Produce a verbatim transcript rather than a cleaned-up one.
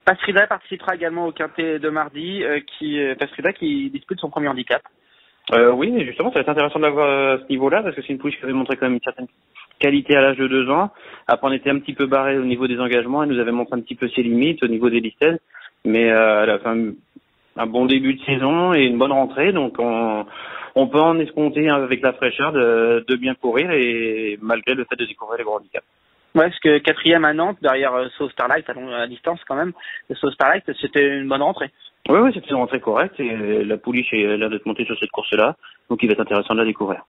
Pastrida participera également au quintet de mardi, euh, qui euh, Pastrida qui dispute son premier handicap. Euh, oui, mais justement, ça va être intéressant de l'avoir à ce niveau-là, parce que c'est une pouliche qui avait montré quand même une certaine qualité à l'âge de deux ans. Après, on était un petit peu barré au niveau des engagements, elle nous avait montré un petit peu ses limites au niveau des listings, mais euh, elle a fait un, un bon début de saison et une bonne rentrée, donc on, on peut en escompter avec la fraîcheur de, de bien courir, et malgré le fait de découvrir les gros handicaps. Ouais, parce que quatrième à Nantes, derrière euh, So Starlight, à, long, à distance quand même, So Starlight, c'était une bonne rentrée. Oui, oui, c'était une rentrée correcte, et la pouliche a l'air d'être montée sur cette course-là, donc il va être intéressant de la découvrir.